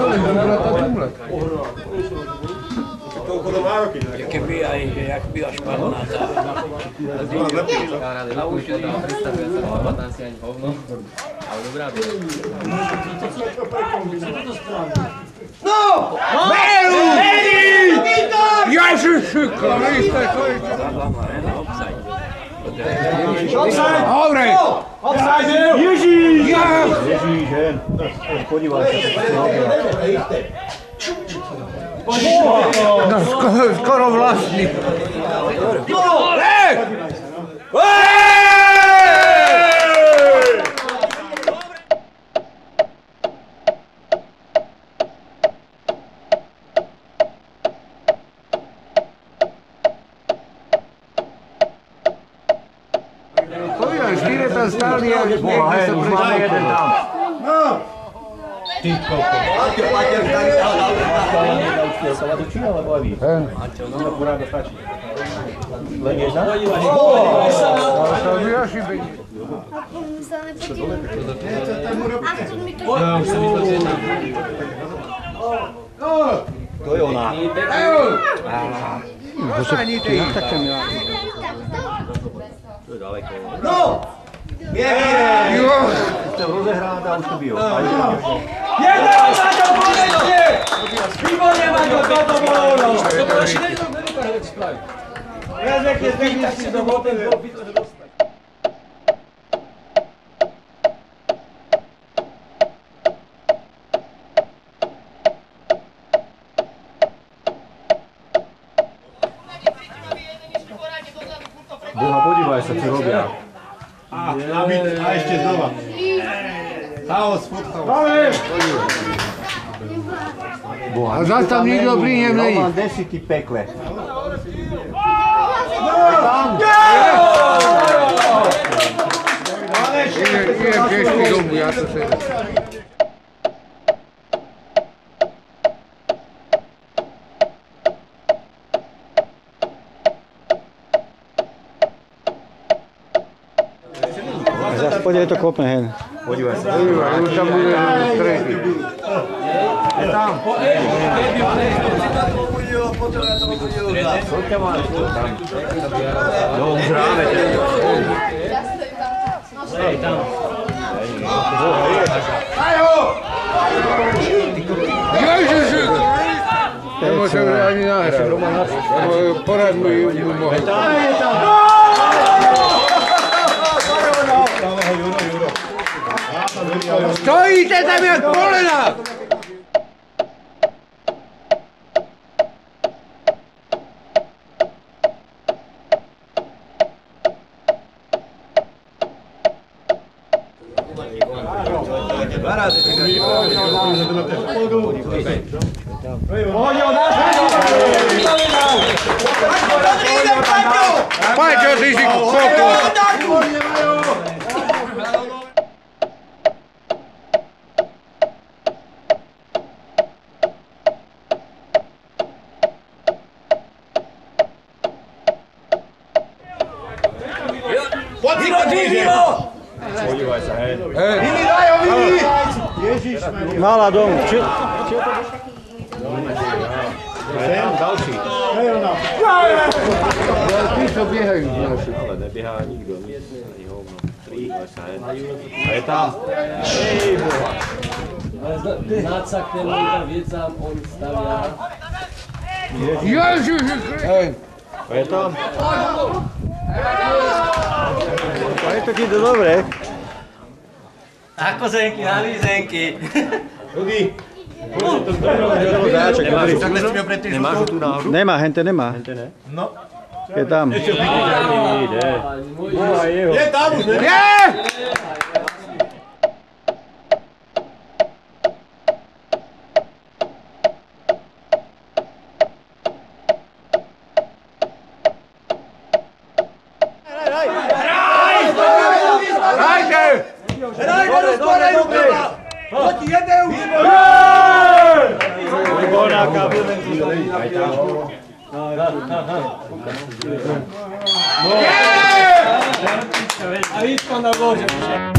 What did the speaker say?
Keby aj, jak byla špatná. Na uši tam pristavuje sa, nepamätám si ani hovno. Ale dobrá by. No! Meru! Ježiši Kriste, to je čo? Dobre! Ježíš! Ježíš, hen. Podívaj sa. No, skoro vlastný. Povídam, 4 tam stáli a niekde sa prešli. Ty koko. Sa ma dočína, alebo aj vy? No, poráda stačí. Len jedna? To je vyrašibenie. Sa nepodívám. A to mi to... Už sa mi to zjedná. To je ona. To je ďaleko. No! Ste rozehrávať a už to bijú. Jeden ma to povedie! Výborne ma to bolo! To bolo ešte nevypadá veci spraviť. Rezekne technicky do boty, vytvoře dostať. Boha, podívaj sa, čo robia. A ešte znova. Chaos, futbal. Boha. A zas tam nikto pri ňom není. Roman, kde si ty pekle? Idem pešky domu, ja to sedem. Zas poďaj to kopne, hen. Podívaj sa. Už tam bude stredy. Je tam. No, už hráme. Hej, tam. Ježiši! Nemôžem ani nahrať. Porad mu mohol. Stojíte tam jak polena! Paťo, ty si kokos! Podívaj sa, hej. Mala domu. Tam ďalší. Tí, čo biehajú z naši. Ale nebiehá nikto, ani hovno. Podívaj sa, hej. A je tam. Hej, boha. Nácak, ten tam viecam, on stavia. Ježiši! A je tam. A je to ti to dobre. Ako zenky, na lízenky. Rudy. Nemáš ho tu náhodou? Nemá, hente nemá. No. Je tam. Je tam už, ne? Je! A idź pan na wodzie.